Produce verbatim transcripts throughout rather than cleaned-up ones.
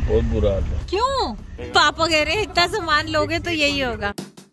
बहुत बुरा हाल है। क्यों? पापा कह रहे हैं इतना सामान लोगे तो यही होगा।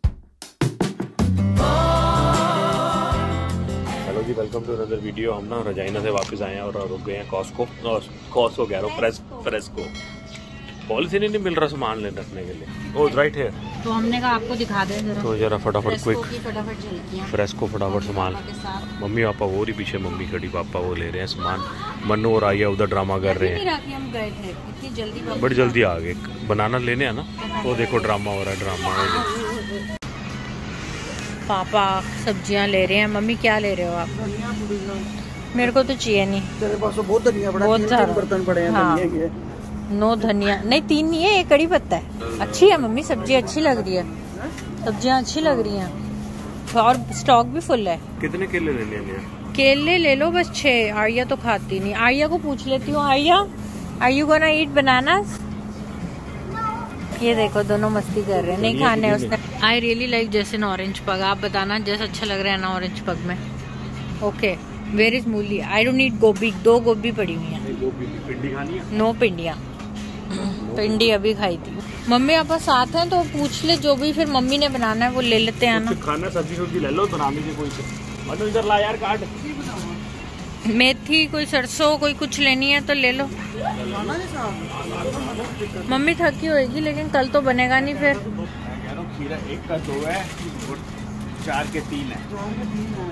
हेलो जी, वेलकम टू अनदर वीडियो। हम ना रजाइना से वापस आए हैं और रुक गए हैं कॉस्को और कॉस्को कह रहा हूँ फ्रेस फ्रेस्को। पॉलिथीन ही नहीं मिल रहा सामान ले रखने के लिए। ओह राइट है, तो हमने कहा आपको दिखा दें जरा। तो जरा फटाफट क्विक फटाफट झलकियां फ्रेस्को फटाफट सामान। मम्मी पापा वो ही पीछे, मम्मी खड़ी, पापा वो ले रहे हैं सामान। मन्नू और आइया उधर ड्रामा कर रहे हैं। हम गए थे इतनी जल्दी, बड़ी जल्दी आ गए। बनाना लेने है ना, वो देखो ड्रामा हो रहा है। ड्रामा पापा सब्जियां ले रहे हैं। मम्मी क्या ले रहे हो आप? मेरे को तो चाहिए नहीं। तेरे पास तो बहुत धनिया पड़ा, बहुत सारा बर्तन पड़े हैं। हाँ। धनिया के नो धनिया नहीं, तीन नहीं है, एक कड़ी पत्ता है। अच्छी है मम्मी, सब्जी अच्छी लग रही है, सब्जियां अच्छी लग रही हैं और स्टॉक भी फुल है। कितने केले लेने हैं? केले ले लो बस छह। आर्या तो खाती नहीं। आर्या को पूछ लेती हूँ। Arya, are you gonna eat banana? ये देखो दोनों मस्ती कर रहे हैं, नहीं खाने उसने। आई रियली लाइक जैसे ऑरेंज पग। आप बताना जैसा अच्छा लग रहा है ना ऑरेंज पग में। ओके, वेयर इज मूली? आई डोंट नीड गोभी। दो गोभी पड़ी हुई है। पिंडी खानी है? नो पिंडिया, पिंडी अभी खाई थी। मम्मी आप साथ हैं तो पूछ ले, जो भी फिर मम्मी ने बनाना है वो ले लेते हैं ना। खाना सब्जी सब्जी ले लो, बनाने की कोई से। मनु इधर ला यार, काट। मेथी, कोई सरसों, कोई कुछ लेनी है तो ले लो। मम्मी थकी होगी लेकिन कल तो बनेगा नहीं फिर। खीरा एक का दो है और चार के तीन है।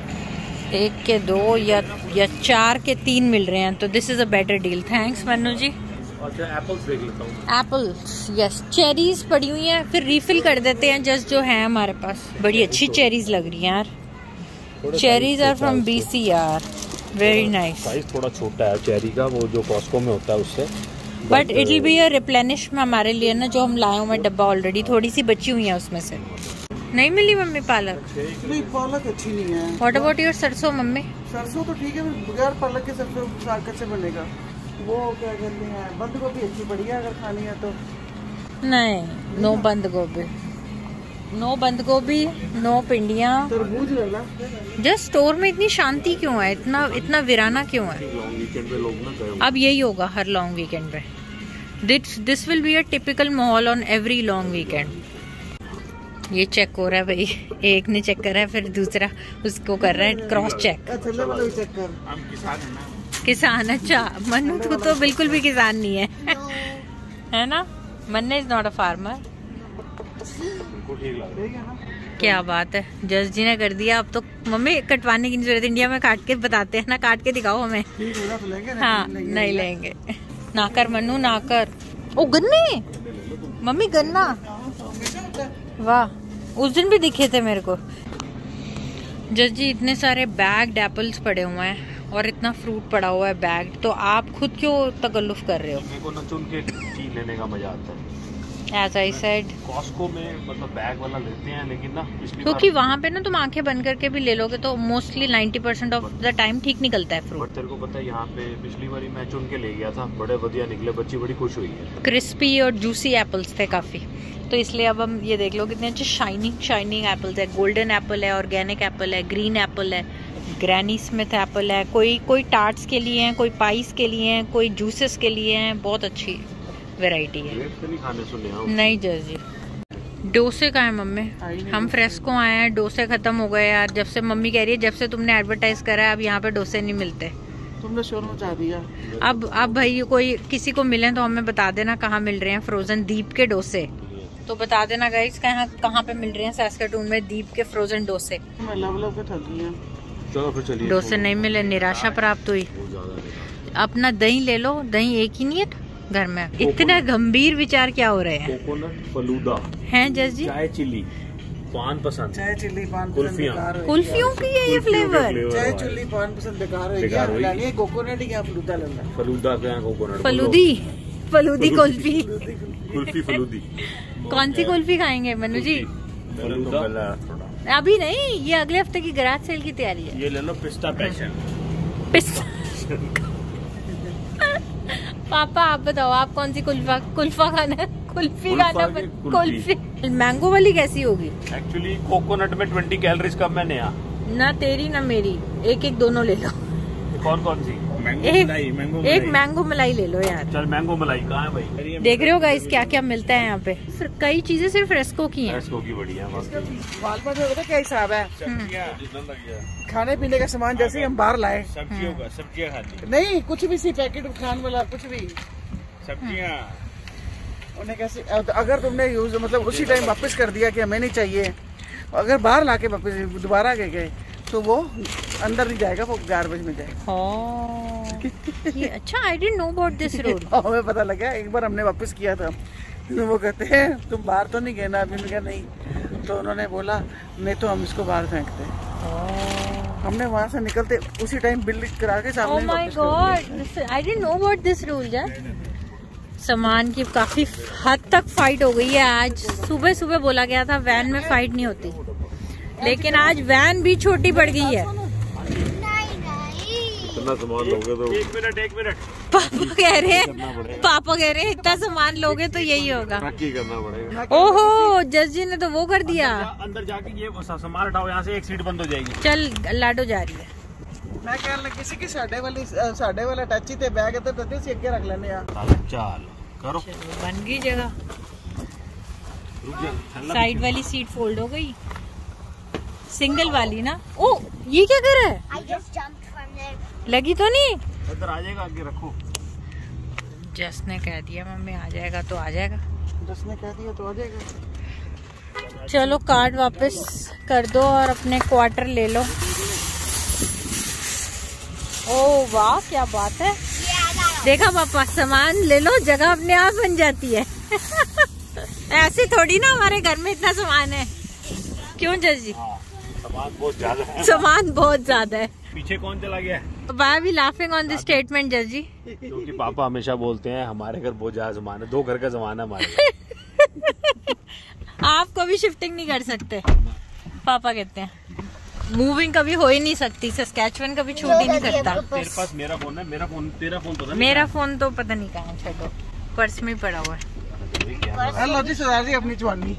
एक के दो या या चार के तीन मिल रहे हैं तो this is a better deal. Thanks Manu ji. अच्छा एप्पल्स देख लेता हूँ। Apples yes. चेरीज पड़ी हुई हैं, फिर रिफिल कर देते हैं जस्ट जो है हमारे पास। बड़ी अच्छी चेरीज लग रही हैं यार। चेरीज आर फ्रॉम बीसी यार, वेरी नाइस। साइज थोड़ा छोटा है चेरी का, वो जो कॉस्को में होता है उससे। But it will be a replenish हमारे लिए ना, जो हम लाए हुए डब्बा ऑलरेडी थोड़ी सी बची हुई है उसमें से। नहीं मिली मम्मी पालक? नहीं, पालक अच्छी नहीं है। What about your sarson mummy? सरसों तो ठीक है, बगैर पालक के सरसों साग कैसे बनेगा? वो क्या कहते हैं, बंद गोभी अच्छी पड़ी है अगर खानी है तो। नहीं, नो बंद गोभी, नो बंद गोभी, नो पिंडिया। तरबूज ले ला। जस्ट स्टोर में इतनी शांति क्यों है? इतना इतना वीराना क्यों है? अब यही होगा हर लॉन्ग वीकेंड पे। This this will be a typical mahaul on every long weekend. ये चेक हो रहा है भाई, एक ने चेक करा है फिर दूसरा उसको कर रहा है क्रॉस चेक। अच्छा ले लो चेक कर। हम किसान हैं ना। किसान? अच्छा मनु तू तो बिल्कुल भी किसान नहीं है है ना? मन्ने इज नॉट अ फार्मर। ठीक लग रहा है। क्या बात है, जज जी ने कर दिया। अब तो मम्मी कटवाने की जरूरत, इंडिया में काट के बताते हैं ना, काट के दिखाओ हमें। हाँ नहीं लेंगे। ना कर मनु, ना कर। ओ गन्ने, मम्मी गन्ना, वाह उस दिन भी दिखे थे मेरे को। जज जी इतने सारे बैग्ड एप्पल्स पड़े हुए हैं और इतना फ्रूट पड़ा हुआ है बैग, तो आप खुद क्यों तकल्लुफ कर रहे हो? मेरे को ना चुन के चीज लेने का मजा आता है। As I said, कॉस्को में मतलब बैग वाला लेते हैं, लेकिन ना क्योंकि वहाँ पे ना तुम आंखें बंद करके भी ले लोगे तो mostly ninety percent of the time ठीक निकलता है फ्रूट। तेरे को पता है यहाँ पे पिछली बारी मैं चुन के ले गया था, बड़े बढ़िया निकले, बच्ची बड़ी खुश हुई है। क्रिस्पी और जूसी एप्पल्स थे काफी, तो इसलिए अब हम ये देख लो कितने अच्छे शाइनिंग शाइनिंग एप्पल्स है। गोल्डन एप्पल है, ऑर्गेनिक एप्पल है, ग्रीन एप्पल है, ग्रैनी स्मिथ एप्पल है। कोई कोई टार्ट्स के लिए हैं, कोई पाइस के लिए हैं, कोई जूसेस के लिए हैं। बहुत अच्छी वैरायटी है। नहीं खाने सुने नहीं जज जी। डोसे का है मम्मी? हम फ्रेस्को आए हैं, डोसे खत्म हो गए यार। जब से मम्मी कह रही है जब से तुमने एडवर्टाइज करा है अब यहाँ पे डोसे नहीं मिलते। तुमने शोर मचा दिया। अब अब भाई कोई किसी को मिले तो हमें बता देना कहाँ मिल रहे हैं फ्रोजन दीप के डोसे। तो बता देना गाइस कहाँ कहाँ पे मिल रहे हैं सैस्केटून में दीप के फ्रोजन डोसे। चलो फिर चलिए। डोसे नहीं मिले, निराशा प्राप्त हुई। अपना दही ले लो, दही एक ही नहीं है घर में। इतना गंभीर विचार क्या हो रहे हैं? कोकोनट फलूदा हैं जज जी? चाय चिल्ली पान पसंद, चाय चिल्ली पान कुल्फियाँ, कुल्फियों की है ये फ्लेवर। चाय चिल्ली पान पसंद बेकार है। बेकार हुई। ये कोकोनट क्या फलूदा लेना? फलूदा क्या है? कोकोनट फलूदी, फलूदी कुल्फी। कुल्फी फलूदी। कौन सी कुल्फी खाएंगे मनु जी? फलूदा अभी नहीं, ये अगले हफ्ते की गराज सेल की तैयारी है। ये ले लो पिस्ता पैशन। पिस्ता पापा आप बताओ आप कौन सी कुल्फा कुल्फा खाना? कुल्फी खाना? कुल्फी। मैंगो वाली कैसी होगी? एक्चुअली कोकोनट में ट्वेंटी कैलोरीज कम है नया। ना तेरी ना मेरी, एक एक दोनों ले लो। कौन कौन सी? एक एक मैंगो मलाई ले लो यार। चल मैंगो मलाई कहाँ है भाई? देख रहे हो गाइस क्या क्या मिलता है यहाँ पे। फिर कई चीजें सिर्फ फ्रेस्को की हैं। फ्रेस्को की बढ़िया है। वालमार्ट में पता क्या हिसाब है, खाने पीने का सामान जैसे हम बाहर लाए, सब्जियों का सब्जियाँ खानी नहीं कुछ भी सी पैकेट खाने वाला कुछ भी सब्जियाँ। उन्हें कैसे, अगर तुमने यूज मतलब उसी टाइम वापस कर दिया कि हमें नहीं चाहिए, अगर बाहर लाके वापस दोबारा के गए तो वो अंदर नहीं जाएगा, वो गार्बेज में जाएगा। ये अच्छा, I didn't know about this rule. हमें पता लगा, एक बार हमने वापस किया था तो वो कहते हैं तुम बाहर तो नहीं गए ना अभी? मैं कहा नहीं, तो उन्होंने बोला नहीं तो हम इसको बाहर फेंकते हैं। हमने वहाँ से निकलते उसी टाइम बिल करा के सामने oh my God, I didn't know about this rule यार। सामान की काफी हद तक फाइट हो गई है आज। सुबह सुबह बोला गया था वैन में फाइट नहीं होती, लेकिन आज वैन भी छोटी पड़ गई है। इतना सामान लोगे तो एक मिनट एक मिनट पापा कह रहे हैं पापा कह रहे हैं इतना सामान लोगे तो यही होगा। नक्की करना पड़ेगा। ओहो, जज जी ने तो वो कर दिया। अंदर जाके ये सामान हटाओ, यहाँ से एक सीट बंद हो जाएगी। चल लाडो जा रही है। मैं कहने लगी सी कि साढ़े वाली साढ़े वाला टच ही थे बैग है तो सी अगे रख लेने यार। चल करो, बन गई जगह। साइड वाली सीट फोल्ड हो गई, सिंगल वाली ना। ओ ये क्या कर रहा है? लगी तो नहीं? अंदर आ जाएगा, आगे रखो। जस ने कह दिया मम्मी आ जाएगा तो आ जाएगा। जस ने कह दिया तो आ जाएगा। चलो कार्ड वापस कर दो और अपने क्वार्टर ले लो। ओ वाह क्या बात है, देखा पापा, सामान ले लो जगह अपने आप बन जाती है। ऐसे थोड़ी ना हमारे घर में इतना सामान है। क्यों जज जी? सामान बहुत ज्यादा है। सामान बहुत ज्यादा है। पीछे कौन चला गया? Why भी लाफिंग ऑन दिस स्टेटमेंट जज जी? क्योंकि पापा हमेशा बोलते हैं हमारे घर बहुत ज्यादा सामान है, दो घर का सामान है हमारे। आप कभी शिफ्टिंग नहीं कर सकते, पापा कहते हैं। मूविंग कभी हो ही नहीं सकती, सस्कैचुअन कभी छूट ही नहीं सकता। तेरे पास मेरा फोन है, मेरा फोन तेरा फोन तो मेरा फोन तो पता नहीं कहाँ, छोड़ो, पर्स में पड़ा हुआ है। हेलो जी सरदार जी, अपनी जवानी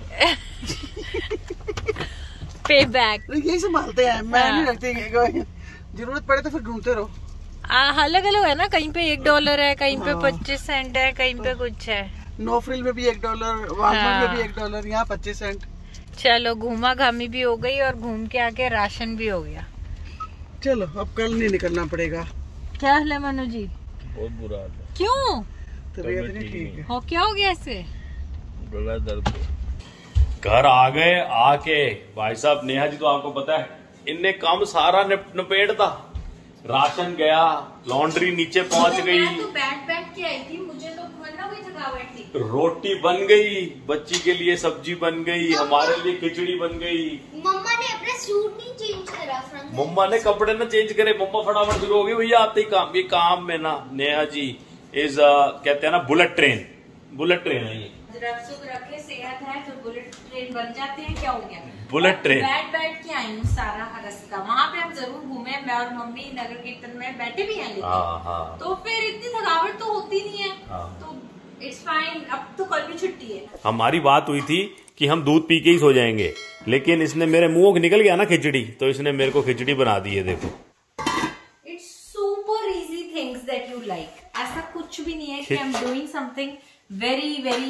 पे बैक यही संभालते हैं, मैं नहीं रखती, जरूरत पड़े तो फिर ढूंढते रहो। अलग अलग है ना, कहीं पे एक डॉलर है, कहीं पे पच्चीस सेंट है, कहीं पे कुछ है। नो फ्रिल में भी एक डॉलर, वालमार्ट में भी एक डॉलर, यहाँ पच्चीस सेंट। चलो घूमा घामी भी हो गई और घूम के आके राशन भी हो गया। चलो अब कल नहीं निकलना पड़ेगा। क्या हाल है मनु जी? बहुत बुरा हाल है। क्यों? तबीयत नहीं ठीक है। हो क्या हो गया इससे? गला दर्द। घर आ गए, आके भाई साहब, नेहा जी तो आपको पता है इनने काम सारा नपेट था। राशन गया, लॉन्ड्री नीचे पहुंच गई, तो बैठ बैठ के आई थी, मुझे तो वरना कोई थकावट थी। रोटी बन गई, बच्ची के लिए सब्जी बन गई, हमारे लिए खिचड़ी बन गई। मम्मा ने अपना सूट नहीं चेंज करा, मम्मा ने कपड़े ना चेंज करे, मम्मा फटाफट शुरू हो गई, भैया आते ही काम। ये काम में ना नेहा जी इज कहते हैं ना बुलेट ट्रेन, बुलेट ट्रेन है ये। रखे सेहत है तो बुलेट ट्रेन बन जाते हैं, क्या हो गया? बुलेट ट्रेन बैठ बैठ के आई हूँ सारा रास्ता। वहाँ पे हम जरूर घूमे, मैं और मम्मी नगर कीर्तन में बैठे भी हैं, लेकिन हाँ, हाँ। तो फिर इतनी थकावट तो होती नहीं है। हाँ। तो इट्स फाइन, अब तो कल भी छुट्टी है। हमारी बात हुई थी कि हम दूध पी के ही सो जाएंगे, लेकिन इसने मेरे मुंह निकल गया ना खिचड़ी, तो इसने मेरे को खिचड़ी बना दी है। देखो it's super easy things that you like. ऐसा कुछ भी नहीं है कि I am doing something very very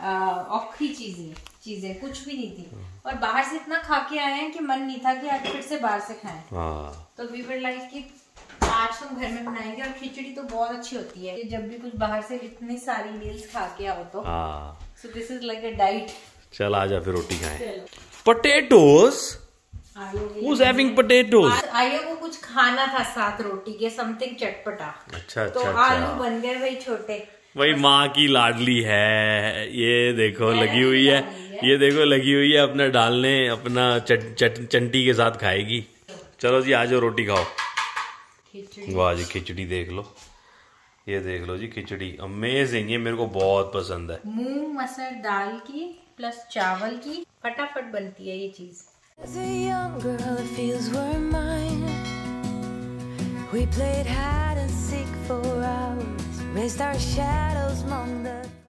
औखी चीजें चीजें कुछ भी नहीं थी। और बाहर से इतना खा के आए हैं कि मन नहीं था कि आज फिर से बाहर से खाएं। हाँ। तो वी वर लाइक कि आज तुम घर में बनाएंगे। और खिचड़ी तो बहुत अच्छी होती है, जब भी कुछ बाहर से इतनी सारी मील्स खा के आओ तो। So this is like a diet. चल आजा फिर रोटी खाएं। Potatoes, Who's having potatoes? आयो को कुछ खाना था साथ रोटी के, समथिंग चटपटा। अच्छा तो अच्छा आलू बन गए भाई छोटे। वही माँ की लाडली है, ये देखो लगी हुई है, ये देखो लगी हुई है अपना डालने, अपना चट, चट, चंटी के साथ खाएगी। चलो जी आ जाओ रोटी खाओ। वाह जी खिचड़ी देख लो, ये देख लो जी खिचड़ी अमेजिंग, ये मेरे को बहुत पसंद है। मूंग मसर दाल की प्लस चावल की, फटाफट बनती है ये चीज। As a young girl, the fields were mine. We played hide and seek for hours, raised our shadows among the